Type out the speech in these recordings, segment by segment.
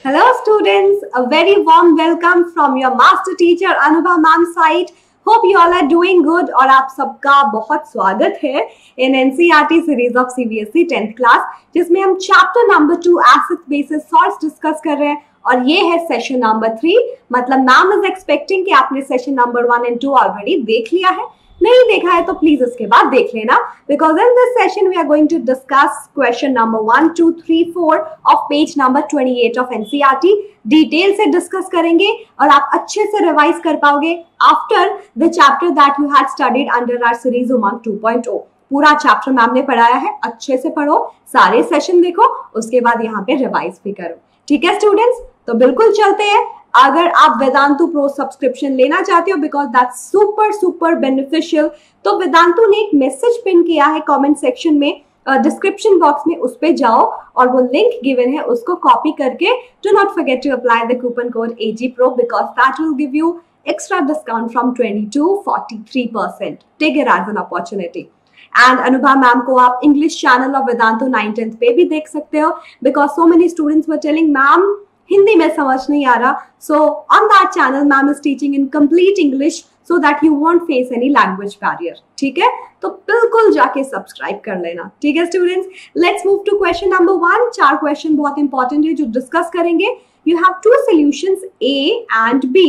Hello students, a very warm welcome from your master teacher Anubha ma'am side. Hope you all are doing good और आप सबका बहुत स्वागत है in NCERT series of CBSE 10th class जिसमें हम chapter number 2 asset basis sorts discuss कर रहे हैं और ये है सेशन नंबर 3। मतलब मैम इज एक्सपेक्टिंग कि आपने सेशन नंबर 1 and 2 ऑलरेडी देख लिया है, नहीं देखा है तो प्लीज इसके बाद देख लेना, because in this session we are going to discuss question number 1, 2, 3, 4 of page number 28 of NCERT. Detail से डिस्कस करेंगे और आप अच्छे से रिवाइज कर पाओगे after the chapter that you had studied under our series Umang 2.0। पूरा चैप्टर मैम ने पढ़ाया है, अच्छे से पढ़ो, सारे सेशन देखो, उसके बाद यहाँ पे रिवाइज भी करो। ठीक है स्टूडेंट्स, तो बिल्कुल चलते हैं। अगर आप वेदांतु प्रो सब्सक्रिप्शन लेना चाहते हो बिकॉज दैट्स सुपर बेनिफिशियल, तो वेदांतु ने एक मैसेज पिन किया है कमेंट सेक्शन में, डिस्क्रिप्शन बॉक्स में, उस पे जाओ और वो लिंक गिवन है उसको कॉपी करके do not forget to apply the coupon code AGPRO because that will give you extra discount from 20 to 43%। Take it as an opportunity. And Anubha ma'am को आप English channel of Vedantu 9th-10th पे भी देख सकते हो because so many students were telling ma'am Hindi में समझ नहीं आ रहा, so on that channel ma'am is teaching in complete English so that you won't face any language barrier. ठीक है, तो बिल्कुल जाके सब्सक्राइब कर लेना। ठीक है students, let's move to question number 1। 4 question बहुत इंपॉर्टेंट है जो डिस्कस करेंगे। You have 2 solutions A and B.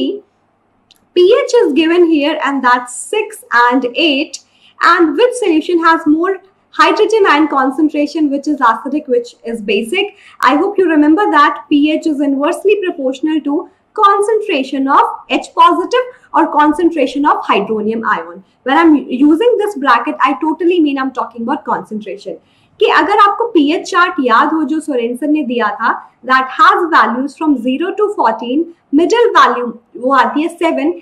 pH is given here and that's 6 and 8. And which solution has more hydrogen ion concentration, which is acidic, which is basic? I hope you remember that pH is inversely proportional to concentration of H positive or concentration of hydronium ion. When I'm using this bracket, I totally mean I'm talking about concentration. कि अगर आपको pH chart याद हो जो Sorensen ने दिया था, that has values from 0 to 14, middle value वो आती है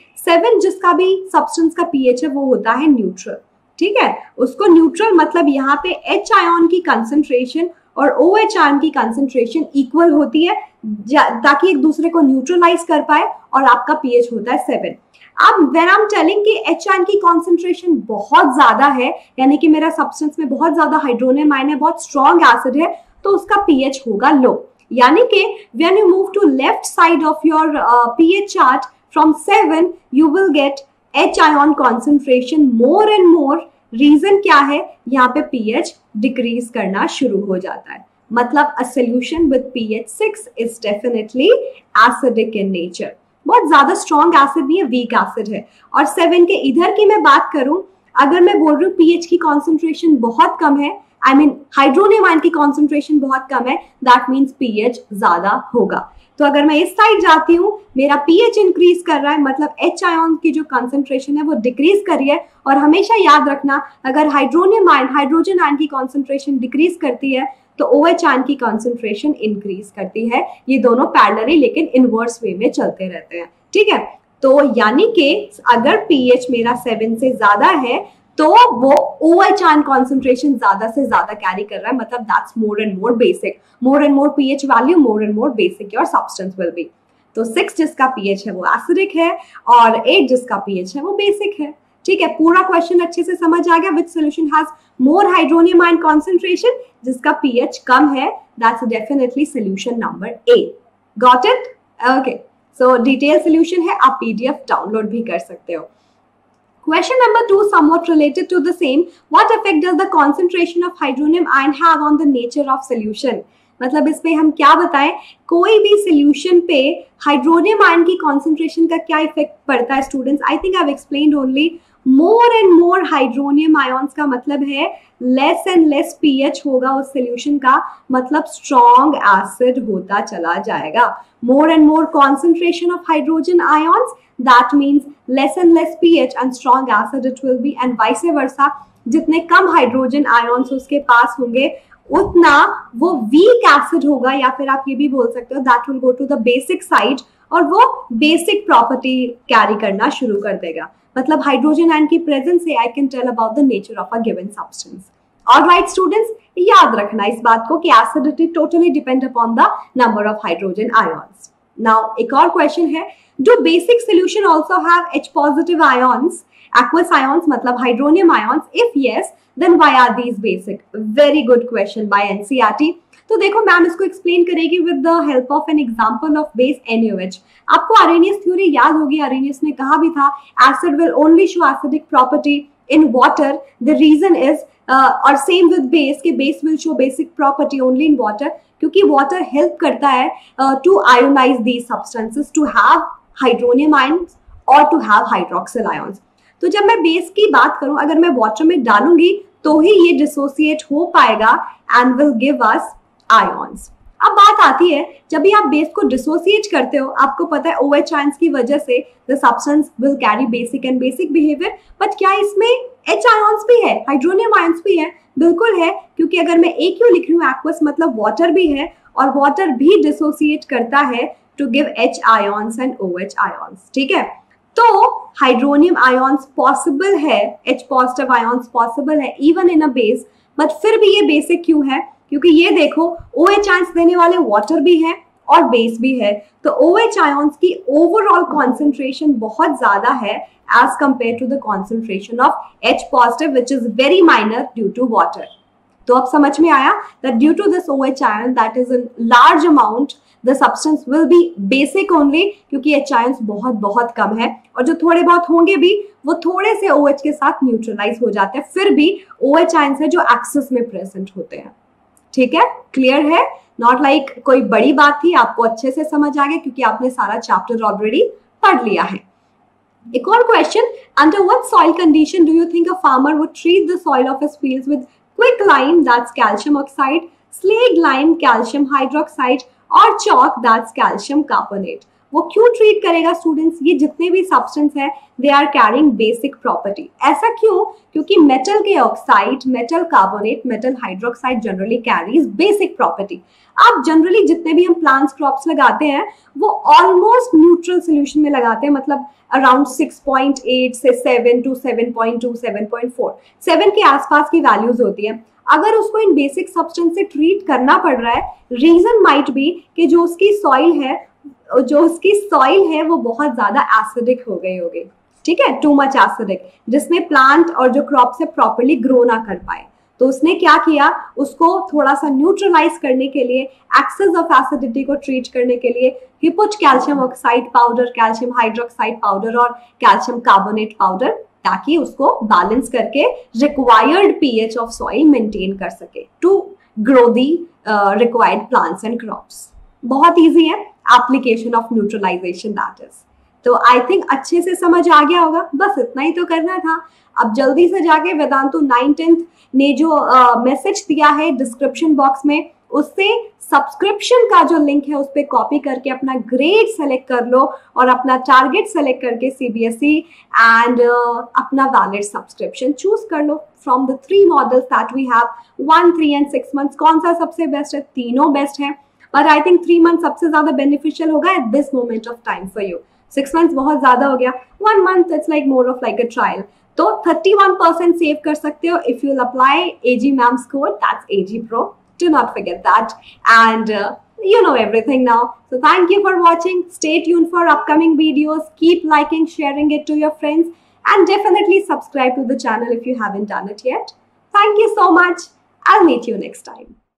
7 जिसका भी सब्सटेंस का pH है वो होता है न्यूट्रल। ठीक है, उसको न्यूट्रल मतलब यहाँ पे H आयन की कंसंट्रेशन और OH आयन की कंसंट्रेशन इक्वल होती है ताकि एक दूसरे को न्यूट्रलाइज कर पाए और आपका pH होता है 7। अब व्हेन आई एम टेलिंग कि H आयन की कंसंट्रेशन बहुत ज्यादा है, यानी कि मेरा सब्सटेंस में बहुत ज्यादा हाइड्रोनियम आयन है, बहुत स्ट्रॉन्ग एसिड है, तो उसका pH होगा लो। यानी कि when you move to left side of your pH chart from 7 you will get H ion concentration more and more. Reason क्या है, यहाँ पे pH डिक्रीज करना शुरू हो जाता है। मतलब a solution with pH 6 is definitely acidic in nature. बहुत ज्यादा स्ट्रॉन्ग एसिड नहीं है, वीक एसिड है। और 7 के इधर की मैं बात करूं, अगर मैं बोल रही हूँ pH की कॉन्सेंट्रेशन बहुत कम है, आई मीन हाइड्रोनियम आयन की कॉन्सेंट्रेशन बहुत कम है, दैट मीन्स pH ज्यादा होगा। तो अगर मैं इस साइड जाती हूँ, मेरा pH इंक्रीज कर रहा है, मतलब H आयन की जो कंसंट्रेशन है वो डिक्रीज कर रही है। और हमेशा याद रखना, अगर हाइड्रोनियम आयन हाइड्रोजन आयन की कंसंट्रेशन डिक्रीज करती है तो OH आयन की कंसंट्रेशन इंक्रीज करती है। ये दोनों पैरेलली लेकिन इनवर्स वे में चलते रहते हैं। ठीक है, तो यानी कि अगर pH मेरा 7 से ज्यादा है तो वो OH आयन कॉन्सेंट्रेशन ज्यादा से ज्यादा कैरी कर रहा है, मतलब that's more and more basic. More and more pH value, more and more basic your substance will be. तो 6 जिसका pH है वो एसिडिक है और 8 जिसका pH है वो बेसिक है। ठीक है, पूरा क्वेश्चन अच्छे से समझ आ गया। Which solution has more hydronium ion concentration, जिसका pH कम है, that's definitely solution number A। Got it? Okay, so detail solution है, आप PDF डाउनलोड भी कर सकते हो। Question number 2, somewhat related to the same. What effect does the concentration of hydronium ion have on the nature of solution? मतलब इसमें हम क्या बताएं, कोई भी सोल्यूशन पे हाइड्रोनियम आयन की कॉन्सेंट्रेशन का क्या इफेक्ट पड़ता है students? I think I have explained only. More and more hydronium ions का मतलब है लेस एंड लेस pH होगा उस सोल्यूशन का, मतलब स्ट्रॉन्ग एसिड होता चला जाएगा। More and more concentration of hydrogen ions, that means less and less pH and strong acid it will be, and vice versa। जितने कम हाइड्रोजन आयन्स उसके पास होंगे उतना वो वीक एसिड होगा, या फिर आप ये भी बोल सकते हो that will go to the basic side और वो बेसिक प्रॉपर्टी कैरी करना शुरू कर देगा। मतलब हाइड्रोजन आयन की प्रेजेंस से I can tell about the nature of a given substance. All right students, याद रखना इस बात को कि acidity totally depend upon the number of hydrogen ions. Now एक और क्वेश्चन है, do basic solution also have H positive ions, aqueous ions मतलब hydronium ions? If yes, then why are these basic? Very good question by NCERT. तो देखो ma'am इसको explain करेगी with the help of an example of base NaOH। आपको Arrhenius theory याद होगी, Arrhenius ने कहा भी था acid will only show acidic property in water, the reason is और सेम विद बेस के base will show basic property only in water, क्योंकि वाटर हेल्प करता है to ionise these substances to have hydronium ions और to have hydroxyl ions. तो जब मैं base की बात करूं, अगर मैं वाटर में डालूंगी तो ही ये डिसोसिएट हो पाएगा and will give us ions. अब बात आती है जब भी आप बेस को डिसोसिएट करते हो, आपको पता है OH आयंस की वजह से the substance will carry basic and basic behaviour, but क्या इसमें H आयंस भी है, हाइड्रोनियम आयंस भी है? बिल्कुल है, क्योंकि अगर मैं AQ लिख रही हूँ एक्वस मतलब वाटर भी है और वाटर भी डिसोसिएट करता है to give H ions and OH ions. ठीक है, तो हाइड्रोनियम आयंस पॉसिबल है, H पॉजिटिव आयंस पॉसिबल है even in a base, but फिर भी ये बेसिक क्यों है? क्योंकि ये देखो OH आयंस देने वाले वाटर भी है और बेस भी है, तो OH आयंस की ओवरऑल कॉन्सेंट्रेशन बहुत ज्यादा है as compare to the concentration of H positive which is very minor due to water. तो अब समझ में आया that due to this OH ion that is in large amount the substance will be basic only, क्योंकि H ions बहुत बहुत कम है और जो थोड़े बहुत होंगे भी वो थोड़े से OH के साथ न्यूट्रलाइज हो जाते हैं, फिर भी OH आयंस है जो एक्सेस में प्रेजेंट होते हैं। ठीक है, क्लियर है? नॉट लाइक कोई बड़ी बात थी, आपको अच्छे से समझ आ गया क्योंकि आपने सारा चैप्टर ऑलरेडी पढ़ लिया है। एक और question, under what soil condition do you think a farmer would treat the soil of his fields with quicklime that's calcium oxide, slag lime calcium hydroxide और चॉक दैट्स कैल्शियम कार्बोनेट? वो क्यों treat करेगा students? ये जितने भी substance है they are carrying basic property. ऐसा क्यों? क्योंकि मेटल के oxide, metal carbonate, metal hydroxide generally carries basic property. आप जनरली जितने भी हम प्लांट्स क्रॉप्स लगाते हैं वो ऑलमोस्ट न्यूट्रल सोल्यूशन में लगाते हैं, मतलब अराउंड 6.8 से 7 टू 7.2 7.4 7 के आसपास की वैल्यूज होती है। अगर उसको इन बेसिक सब्सटेंस से ट्रीट करना पड़ रहा है, रीजन माइट बी कि जो उसकी सॉइल है वो बहुत ज्यादा एसिडिक हो गई होगी। ठीक है, टू मच एसिडिक, जिसमें प्लांट और जो क्रॉप से प्रॉपर्ली ग्रो ना कर पाए। तो उसने क्या किया, उसको थोड़ा सा न्यूट्रलाइज करने के लिए, एक्सेस ऑफ एसिडिटी को ट्रीट करने के लिए ही put calcium oxide powder, calcium hydroxide powder और कैल्शियम कार्बोनेट पाउडर, ताकि उसको बैलेंस करके required pH of soil maintain कर सके to grow the required plants and crops. बहुत इजी है application of neutralisation that is. तो आई थिंक अच्छे से समझ आ गया होगा, बस इतना ही तो करना था। अब जल्दी से जाके वेदांतु 9th ने जो मैसेज दिया है डिस्क्रिप्शन बॉक्स में, उससे सब्सक्रिप्शन का जो लिंक है उस पर कॉपी करके अपना ग्रेड सेलेक्ट कर लो और अपना टारगेट सेलेक्ट करके CBSE एंड अपना वैलिड सब्सक्रिप्शन चूज कर लो from the 3 models that we have, 1, 3 and 6 months. कौन सा सबसे बेस्ट है? तीनों बेस्ट है, बट आई थिंक 3 मंथ सबसे ज्यादा बेनिफिशियल होगा at this moment of time for you. 6 months बहुत ज्यादा हो गया, 1 month it's like more of like a trial. तो 31% सेव कर सकते हो if you'll apply AG Ma'am's code, that's AG Pro. Do not forget that, and you know everything now. So thank you for watching. Stay tuned for upcoming videos. Keep liking, sharing it to your friends, and definitely subscribe to the channel if you haven't done it yet. Thank you so much. I'll meet you next time.